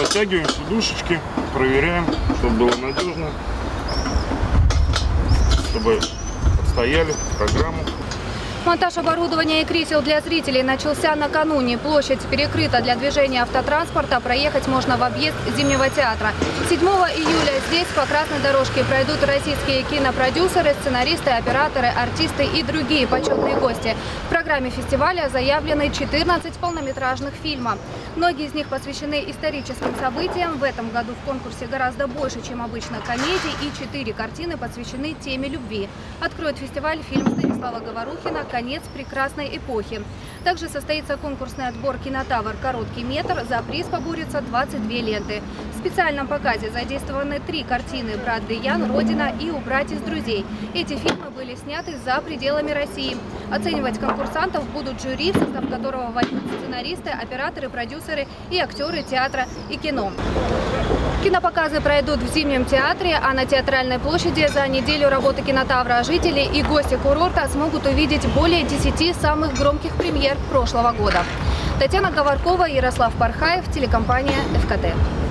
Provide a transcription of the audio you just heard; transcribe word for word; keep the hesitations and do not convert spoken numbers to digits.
Подтягиваем сидушечки, проверяем, чтобы было надежно, чтобы отстояли программу. Монтаж оборудования и кресел для зрителей начался накануне. Площадь перекрыта для движения автотранспорта. Проехать можно в объезд Зимнего театра. седьмого июля здесь по красной дорожке пройдут российские кинопродюсеры, сценаристы, операторы, артисты и другие почетные гости. В программе фестиваля заявлены четырнадцать полнометражных фильмов. Многие из них посвящены историческим событиям. В этом году в конкурсе гораздо больше, чем обычно, комедий, и четыре картины посвящены теме любви. Откроет фестиваль фильм Станислава Говорухина «Конец прекрасной эпохи». Также состоится конкурсный отбор «Кинотавр. Короткий метр». За приз поборются двадцать две ленты. В специальном показе задействованы три картины «Брат Дэян», «Родина» и «Убрать из друзей». Эти фильмы были сняты за пределами России. Оценивать конкурсантов будут жюри, в состав которого войдут сценаристы, операторы, продюсеры и актеры театра и кино. Кинопоказы пройдут в Зимнем театре, а на Театральной площади за неделю работы «Кинотавра» жители и гости курорта смогут увидеть более десяти самых громких премьер прошлого года. Татьяна Говоркова, Ярослав Пархаев, телекомпания ФКТ.